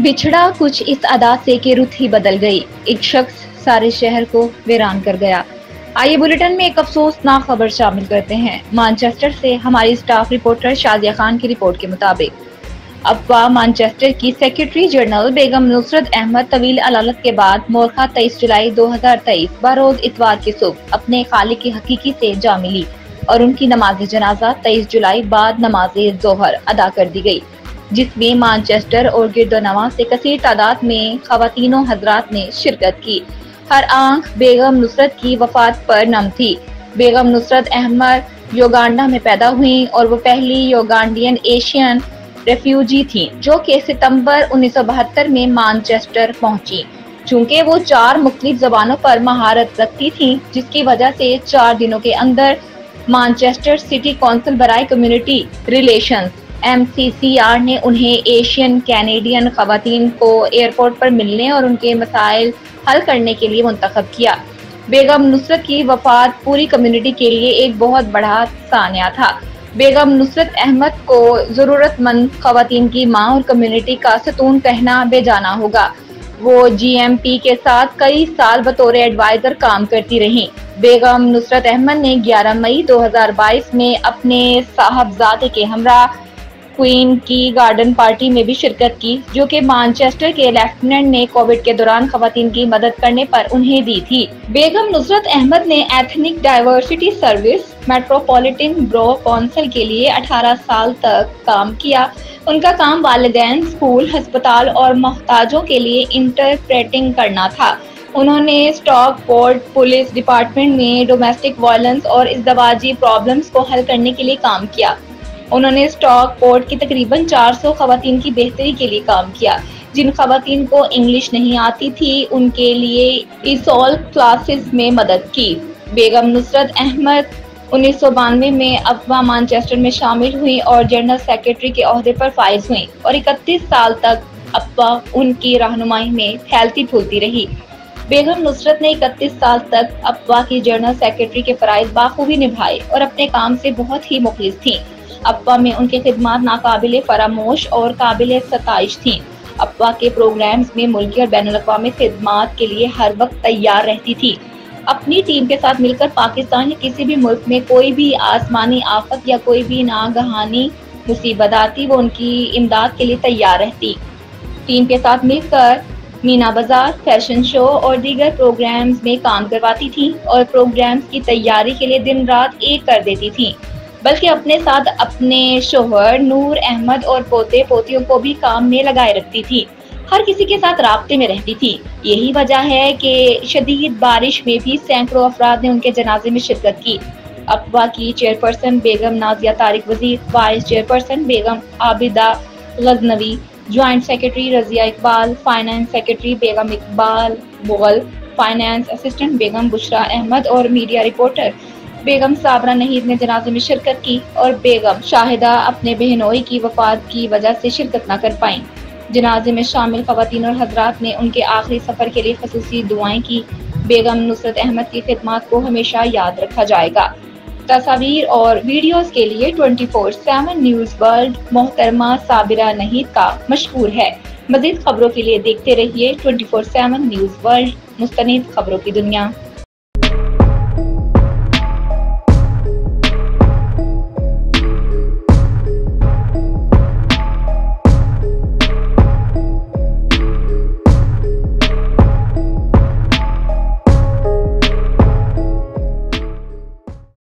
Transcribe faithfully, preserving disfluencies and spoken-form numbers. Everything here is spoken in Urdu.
بچھڑا کچھ اس ادا سے کہ رت ہی بدل گئی، ایک شخص سارے شہر کو ویران کر گیا۔ آئیے بلیٹن میں ایک افسوسناک خبر شامل کرتے ہیں۔ مانچسٹر سے ہماری سٹاف رپورٹر شازیہ خان کی رپورٹ کے مطابق افواہ مانچسٹر کی سیکرٹری جنرل بیگم نصرت احمد طویل علالت کے بعد مورخہ تیئیس جولائی دو ہزار تیئیس بروز اتوار کی صبح اپنے خالق حقیقی سے جا ملی اور ان کی نماز جنازہ تیئیس جولائی بعد نماز ظہر ادا کر دی گئی، جس میں مانچسٹر اور گرد و نواح سے کثیر تعداد میں خواتین و حضرات نے شرکت کی۔ ہر آنکھ بیگم نصرت کی وفات پر نم تھی۔ بیگم نصرت احمد یوگانڈا میں پیدا ہوئیں اور وہ پہلی یوگانڈین ایشین ریفیوجی تھیں جو کہ ستمبر انیس سو بہتر میں مانچسٹر پہنچی۔ چونکہ وہ چار مختلف زبانوں پر مہارت رکھتی تھیں، جس کی وجہ سے چار دنوں کے اندر مانچسٹر سٹی کونسل برائے community relations M C C R نے انہیں ایشین کینیڈین خواتین کو ایئرپورٹ پر ملنے اور ان کے مسائل حل کرنے کے لیے منتخب کیا۔ بیگم نصرت کی وفات پوری کمیونٹی کے لیے ایک بہت بڑا سانحہ تھا۔ بیگم نصرت احمد کو ضرورت مند خواتین کی ماں اور کمیونٹی کا ستون کہنا بے جانا ہوگا۔ وہ جی ایم پی کے ساتھ کئی سال بطور ایڈوائزر کام کرتی رہیں۔ بیگم نصرت احمد نے گیارہ مئی دو ہزار بائیس میں اپنے صاحبزادے کے ہمراہ کوئین کی گارڈن پارٹی میں بھی شرکت کی، جو کہ مانچسٹر کے لیفٹیننٹ نے کووڈ کے دوران خواتین کی مدد کرنے پر انہیں دی تھی۔ بیگم نصرت احمد نے ethnic diversity service metropolitan borough council کے لیے اٹھارہ سال تک کام کیا۔ ان کا کام والدین، اسکول، ہسپتال اور محتاجوں کے لیے انٹرپریٹنگ کرنا تھا۔ انہوں نے اسٹاک پورٹ پولیس ڈپارٹمنٹ میں ڈومیسٹک وائلنس اور ازدواجی پرابلمز کو حل کرنے کے لیے کام کیا۔ انہوں نے اسٹاک پورٹ کی تقریباً چار سو خواتین کی بہتری کے لیے کام کیا۔ جن خواتین کو انگلش نہیں آتی تھی ان کے لیے ایسول کلاسز میں مدد کی۔ بیگم نصرت احمد انیس سو بانوے میں افواہ مانچسٹر میں شامل ہوئیں اور جنرل سیکرٹری کے عہدے پر فائز ہوئیں اور اکتیس سال تک افواہ ان کی رہنمائی میں پھیلتی پھولتی رہی۔ بیگم نصرت نے اکتیس سال تک افواہ کی جنرل سیکرٹری کے فرائض بخوبی نبھائے اور اپنے کام سے بہت ہی مخلص تھیں۔ افواہ میں ان کی خدمات ناقابل فراموش اور قابل ستائش تھیں۔ افواہ کے پروگرامز میں ملکی اور بین الاقوامی خدمات کے لیے ہر وقت تیار رہتی تھی۔ اپنی ٹیم کے ساتھ مل کر پاکستان یا کسی بھی ملک میں کوئی بھی آسمانی آفت یا کوئی بھی ناگہانی مصیبت آتی، وہ ان کی امداد کے لیے تیار رہتی۔ ٹیم کے ساتھ مل کر مینا بازار، فیشن شو اور دیگر پروگرامز میں کام کرواتی تھیں اور پروگرامز کی تیاری کے لیے دن رات ایک کر دیتی تھیں، بلکہ اپنے ساتھ اپنے شوہر نور احمد اور پوتے پوتیوں کو بھی کام میں لگائے رکھتی تھی۔ ہر کسی کے ساتھ رابطے میں رہتی تھی۔ یہی وجہ ہے کہ شدید بارش میں بھی سینکڑوں افراد نے ان کے جنازے میں شرکت کی۔ افواہ کی چیئرپرسن بیگم نازیہ طارق وزیر، vice chairperson Begum Abida Ghaznavi, joint secretary Razia Iqbal, finance secretary Begum Iqbal Mughal, finance assistant بیگم بشرا احمد اور میڈیا رپورٹر بیگم صابرہ نہید نے جنازے میں شرکت کی اور بیگم شاہدہ اپنے بہنوئی کی وفات کی وجہ سے شرکت نہ کر پائیں۔ جنازے میں شامل خواتین اور حضرات نے ان کے آخری سفر کے لیے خصوصی دعائیں کی۔ بیگم نصرت احمد کی خدمات کو ہمیشہ یاد رکھا جائے گا۔ تصاویر اور ویڈیوز کے لیے twenty four seven news world محترمہ صابرہ نہید کا مشکور ہے۔ مزید خبروں کے لیے دیکھتے رہیے twenty four seven news world, مستند خبروں کی دنیا۔